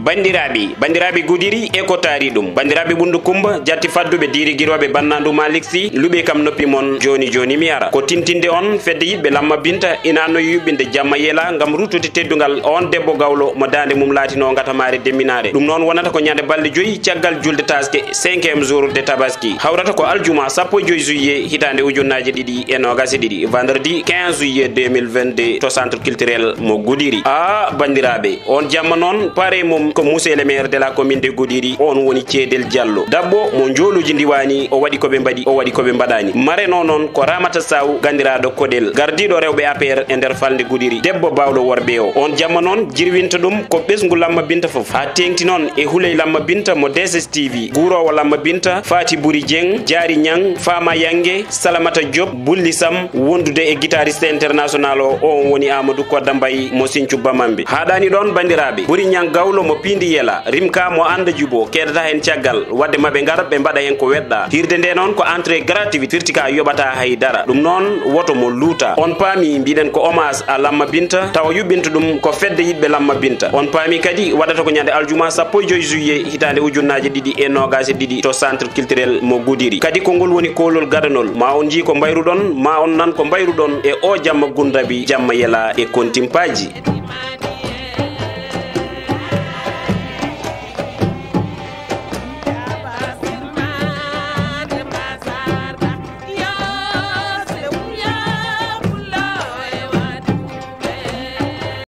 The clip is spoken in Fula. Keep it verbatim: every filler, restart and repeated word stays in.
bandiraɓe bandiraɓe Goudiri e ko taari ɗum bandiraɓe ɓundu kumba jatti fadduɓe diri guiroɓe bannandu Malick Sy luuɓe kam noppi mon joni joni mi ara ko tintinde on fedde yiɓɓe Lamma Binta ina no yuɓɓinde jamma yela gam rutude teddugal on debbo gawlo mo dande mum laatino gatamare demminare ɗum noon wonata ko ñande balɗe joyyi caggal julde taske cinquiéme jour de tabaski hawrata ko aljuma sappo e joyyi juillet hitande ujunnaje ɗiɗi e nogase ɗiɗi vendredi quinze juillet deux mille vingt-deux to centre culturel mo Goudiri. a bandiraɓe on jamma noon pare mum ko monsieur le maire de la commune de Goudiri on woni Ceedel Diallo dabbo mo joluji ndiwani o waɗi koɓe mbaɗi o waɗi koɓe mbaɗani mareno noon ko Ramata Saw gandiraɗo Kodel gardiɗo rewɓe A P R e nder falde Goudiri debbo bawɗo worɓe o on jamma noon jirwinta ɗum ko ɓesgu Lamma Binta foof ha tengti noon e Houley Lamma Binta mo D S S T V guurowo Lamma Binta Fati Buri Dieng Diary Niang Fama Yangue Salamata Diop Bulli Sam wondude e guitariste international o on woni Amadou Kodda Mbaye mo Sinthiou Bamambe haɗani ɗon bandiraɓe Buri Niang gawlo mo pindi yela rimka mo anda jubo kedata hen caggal wadde maɓe gara ɓe mbaɗa hen ko weɗɗa hirde nde noon ko entrée gratuite firti ka yoɓata haydara ɗum noon woto mo luuta on paami mbiɗen ko hommage à Lamma Binta tawa yuɓɓinta ɗum ko fedde yiɓɓe Lamma Binta on paami kadi waɗata ko ñande aljuma sappo e joyyi juillet hitande ujunnaje ɗiɗi e nogase ɗiɗi to centre culturel mo Goudiri kadi ko ngol woni kolol gadanol ma on jii ko mbayruɗon ma on nan ko mbayruɗon e o jamma gundabi jamma yela e kontimpaji.